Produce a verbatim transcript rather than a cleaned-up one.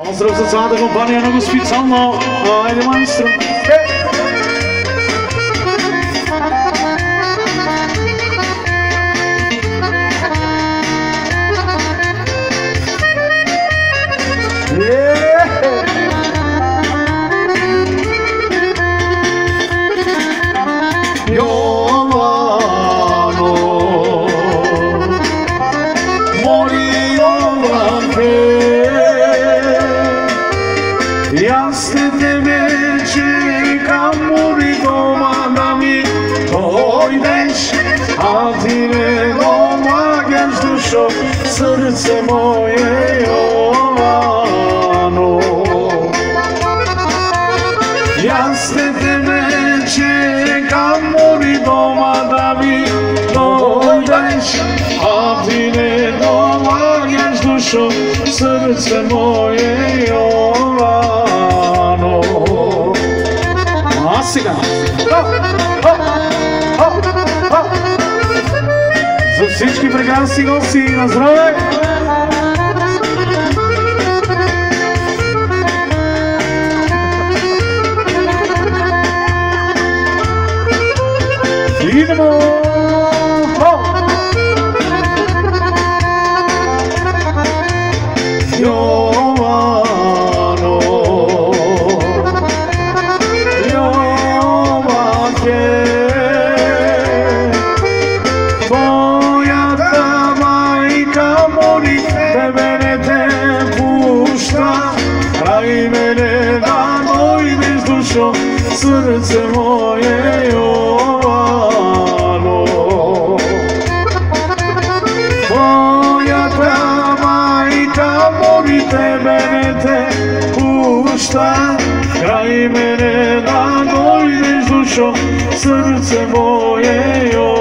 Pozdrav za cada kompanija Nogu specijalno, ajde majstro. Jovano, moli Jovanke, ja se tebe čekam, moli doma da mi dojdeš, a ti ne domagaš dušo, srce moje Jovano. Ja se tebe čekam, moli doma da mi dojdeš, a ti ne domagaš dušo, srce moje Jovano. Masika! За всички прекрасни гости, на здраве! Идемо! Jovano, Jovanke, твоята майка моли, тебе не те пуща, край мене да дойдеш душо, сърце мое Jovano. Твоята майка моли, тебе не те пуща, край мене да дойдеш душо, сърце мое Jovano.